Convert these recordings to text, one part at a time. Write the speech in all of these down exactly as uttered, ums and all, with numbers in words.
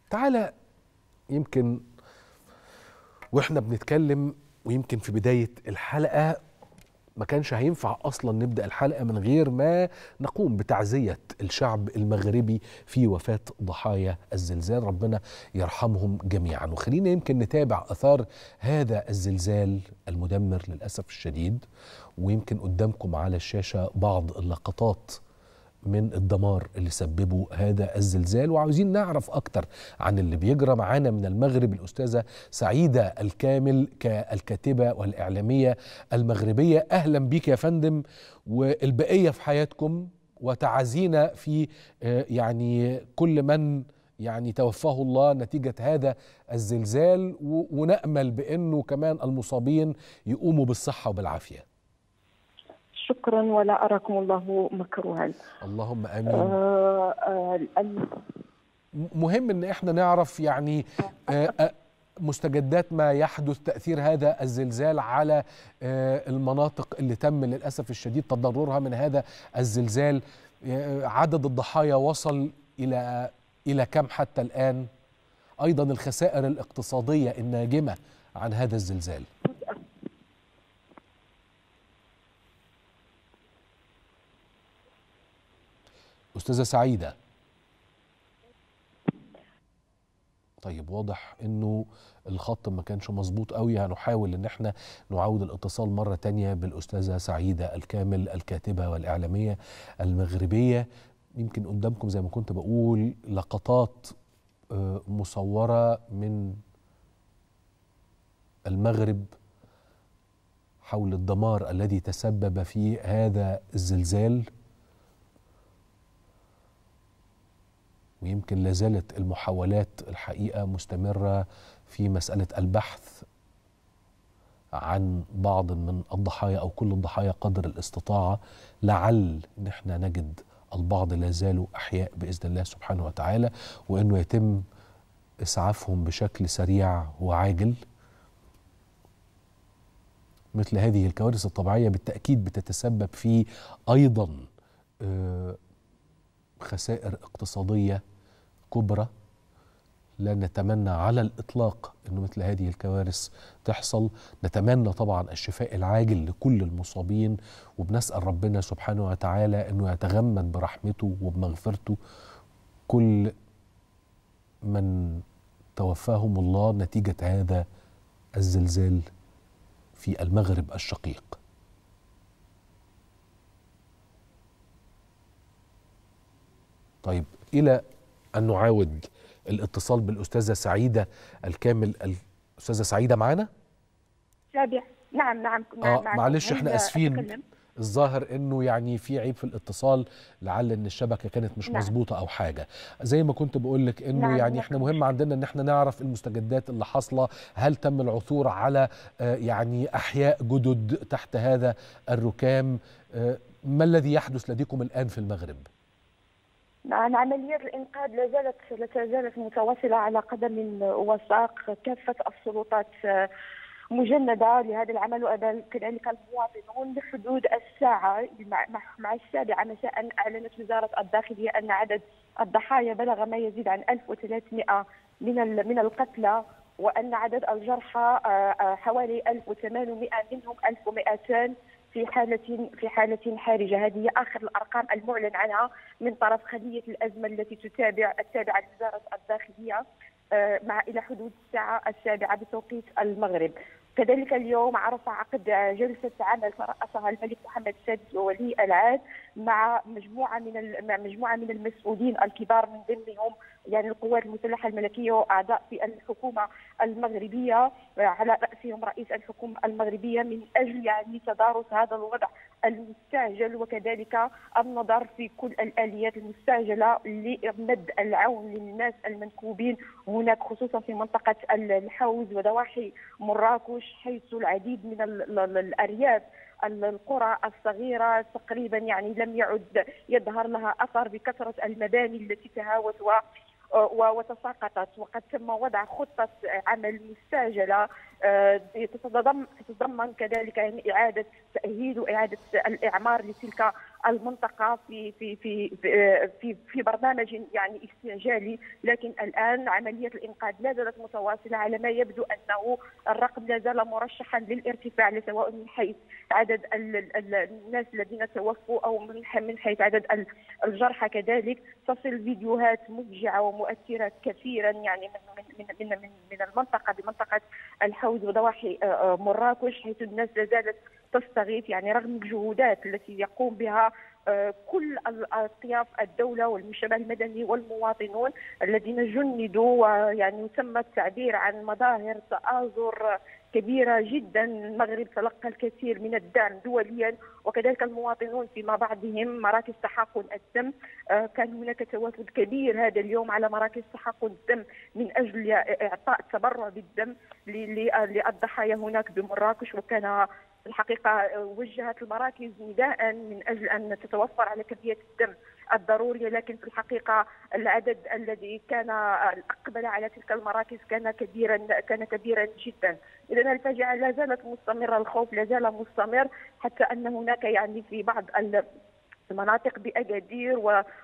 تعالى يمكن واحنا بنتكلم، ويمكن في بداية الحلقة ما كانش هينفع أصلا نبدأ الحلقة من غير ما نقوم بتعزية الشعب المغربي في وفاة ضحايا الزلزال، ربنا يرحمهم جميعا. وخلينا يمكن نتابع أثار هذا الزلزال المدمر للأسف الشديد، ويمكن قدامكم على الشاشة بعض اللقطات من الدمار اللي سببه هذا الزلزال. وعاوزين نعرف أكتر عن اللي بيجرى. معانا من المغرب الأستاذة سعيدة الكامل كالكاتبة والإعلامية المغربية. أهلا بك يا فندم، والبقية في حياتكم، وتعزينا في يعني كل من يعني توفاه الله نتيجة هذا الزلزال، ونأمل بأنه كمان المصابين يقوموا بالصحة وبالعافية. شكرا، ولا أراكم الله مكروها. اللهم آمين. آه آه مهم ان احنا نعرف يعني آه مستجدات ما يحدث، تأثير هذا الزلزال على آه المناطق اللي تم للأسف الشديد تضررها من هذا الزلزال. آه عدد الضحايا وصل إلى إلى كم حتى الآن؟ أيضا الخسائر الاقتصادية الناجمة عن هذا الزلزال. أستاذة سعيدة. طيب، واضح انه الخط ما كانش مظبوط قوي. هنحاول ان احنا نعود الاتصال مرة تانية بالأستاذة سعيدة الكامل الكاتبة والإعلامية المغربية. يمكن قدامكم زي ما كنت بقول لقطات مصورة من المغرب حول الدمار الذي تسبب في هذا الزلزال، ويمكن لازالت المحاولات الحقيقة مستمرة في مسألة البحث عن بعض من الضحايا أو كل الضحايا قدر الاستطاعة، لعل نحن نجد البعض لا زالوا أحياء بإذن الله سبحانه وتعالى، وأنه يتم إسعافهم بشكل سريع وعاجل. مثل هذه الكوارث الطبيعية بالتأكيد بتتسبب في أيضا خسائر اقتصادية كبرى. لا نتمنى على الإطلاق أنه مثل هذه الكوارث تحصل. نتمنى طبعا الشفاء العاجل لكل المصابين، وبنسأل ربنا سبحانه وتعالى أنه يتغمد برحمته وبمغفرته كل من توفاهم الله نتيجة هذا الزلزال في المغرب الشقيق. طيب، إلى أن نعاود الاتصال بالأستاذة سعيدة الكامل. الأستاذة سعيدة معانا؟ سابع. نعم نعم آه معلش احنا أسفين، الظاهر انه يعني في عيب في الاتصال، لعل ان الشبكة كانت مش نعم. مظبوطة او حاجة. زي ما كنت بقول لك انه نعم يعني احنا مهم عندنا ان احنا نعرف المستجدات اللي حاصلة. هل تم العثور على آه يعني احياء جدد تحت هذا الركام؟ آه ما الذي يحدث لديكم الآن في المغرب؟ نعم، عملية الإنقاذ لا زالت لا زالت متواصلة على قدم وساق. كافة السلطات مجندة لهذا العمل، وكذلك المواطنون. بحدود الساعة مع السابعة مساء أعلنت وزارة الداخلية أن عدد الضحايا بلغ ما يزيد عن ألف وثلاثمئة من من القتلى، وأن عدد الجرحى حوالي ألف وثمانمئة، منهم ألف ومئتين في حالة في حالة حرجة. هذه آخر الأرقام المعلن عنها من طرف خلية الأزمة التي تتابع التابعة لوزارة الداخلية مع إلى حدود الساعة السابعة بتوقيت المغرب. كذلك اليوم عرف عقد جلسة عمل ترأسها الملك محمد السادس وولي العهد مع مجموعة من مع مجموعة من المسؤولين الكبار، من ضمنهم يعني القوات المسلحة الملكية وأعضاء في الحكومة المغربية، على رأسهم رئيس الحكومة المغربية، من أجل يعني تدارس هذا الوضع المستعجل، وكذلك النظر في كل الآليات المستعجلة لمد العون للناس المنكوبين هناك، خصوصا في منطقة الحوز وضواحي مراكش، حيث العديد من الأرياف القرى الصغيرة تقريبا يعني لم يعد يظهر لها أثر بكثرة المباني التي تهاوت وتساقطت. وقد تم وضع خطة عمل مستعجلة تتضمن تتضمن كذلك يعني إعادة تأهيل وإعادة الإعمار لتلك المنطقه في في في في في برنامج يعني استعجالي، لكن الان عمليه الانقاذ لا زالت متواصله. على ما يبدو انه الرقم لا زال مرشحا للارتفاع، سواء من حيث عدد الناس الذين توفوا او من من حيث عدد الجرحى. كذلك تصل فيديوهات مفجعه ومؤثره كثيرا يعني من من من من, من المنطقه بمنطقه الحوز وضواحي مراكش، حيث الناس لا زالت تستغيث يعني رغم الجهودات التي يقوم بها كل اطياف الدوله والمجتمع المدني والمواطنون الذين جندوا، ويعني تم التعبير عن مظاهر تآزر كبيرة جدا. المغرب تلقى الكثير من الدعم دوليا، وكذلك المواطنون فيما بعضهم مراكز تحقن الدم. كان هناك توافد كبير هذا اليوم على مراكز تحقن الدم من أجل إعطاء التبرع بالدم للضحايا هناك بمراكش. وكان في الحقيقة وجهت المراكز نداء من أجل أن تتوفر على كمية الدم الضرورية، لكن في الحقيقة العدد الذي كان أقبل على تلك المراكز كان كبيرا كان كبيرا جدا. إذن الفاجعة لا زالت مستمرة، الخوف لا زال مستمر، حتى أن هناك يعني في بعض المناطق بأكادير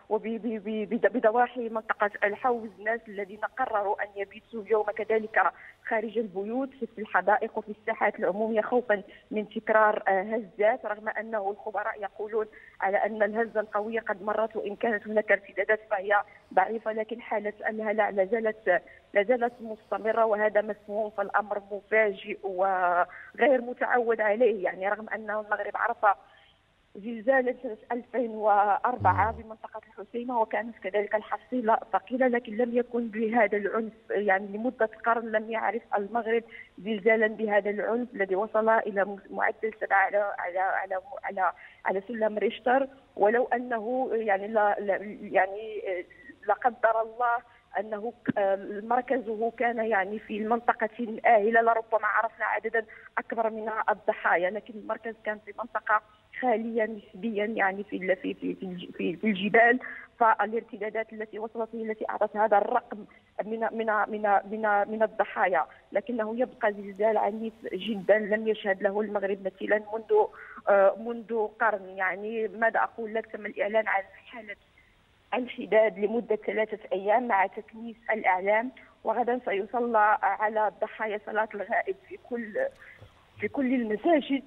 وبضواحي منطقة الحوز ناس الذين قرروا أن يبيتوا اليوم كذلك خارج البيوت في الحدائق وفي الساحات العمومية، خوفا من تكرار هزات، رغم أنه الخبراء يقولون على أن الهزة القوية قد مرت، وإن كانت هناك ارتدادات فهي ضعيفة، لكن حالة الهلع لا زالت لا زالت مستمرة، وهذا مفهوم. فالأمر مفاجئ وغير متعود عليه، يعني رغم أن المغرب عرف زلزال سنة ألفين وأربعة بمنطقة الحسيمة وكانت كذلك الحصيلة ثقيلة، لكن لم يكن بهذا العنف. يعني لمدة قرن لم يعرف المغرب زلزالا بهذا العنف الذي وصل إلى معدل سبعة على على على على على سلم ريشتر. ولو أنه يعني لا يعني لا قدر الله أنه مركزه كان يعني في المنطقة الآهلة لربما عرفنا عددا أكبر من الضحايا، لكن المركز كان في منطقة خالية نسبيا يعني في في في في, في الجبال. فالارتدادات التي وصلت هي التي أعطت هذا الرقم من من من من من الضحايا، لكنه يبقى زلزال عنيف جدا لم يشهد له المغرب مثيلا منذ منذ قرن. يعني ماذا أقول لك، تم الإعلان عن حالة الانحداد لمدة ثلاثة أيام مع تكنيس الإعلام، وغدا سيصلى على الضحايا صلاة الغائب في كل في كل المساجد.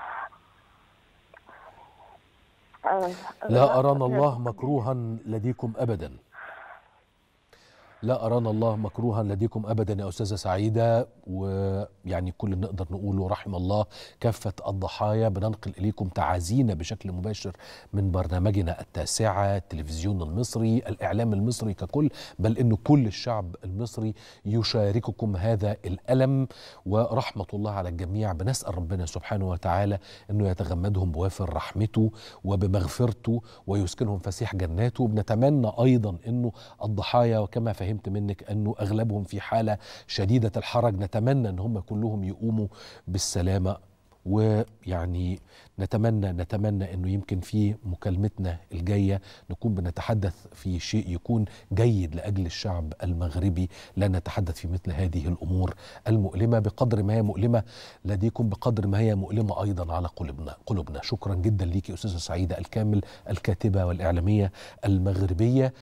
لا أرانا الله مكروها لديكم أبدا، لا أرانا الله مكروها لديكم أبدا يا أستاذة سعيدة. ويعني كل اللي نقدر نقوله رحم الله كافة الضحايا. بننقل إليكم تعازينا بشكل مباشر من برنامجنا التاسعة، التلفزيون المصري، الإعلام المصري ككل، بل إنه كل الشعب المصري يشارككم هذا الألم، ورحمة الله على الجميع. بنسأل ربنا سبحانه وتعالى إنه يتغمدهم بوافر رحمته وبمغفرته ويسكنهم فسيح جناته. بنتمنى أيضا إنه الضحايا، وكما فهمت منك أنه أغلبهم في حالة شديدة الحرج، نتمنى أن هم كلهم يقوموا بالسلامة. ويعني نتمنى نتمنى أنه يمكن في مكالمتنا الجاية نكون بنتحدث في شيء يكون جيد لأجل الشعب المغربي، لا نتحدث في مثل هذه الأمور المؤلمة. بقدر ما هي مؤلمة لديكم بقدر ما هي مؤلمة أيضا على قلوبنا قلوبنا. شكرا جدا ليكي أستاذة سعيدة الكامل، الكاتبة والإعلامية المغربية.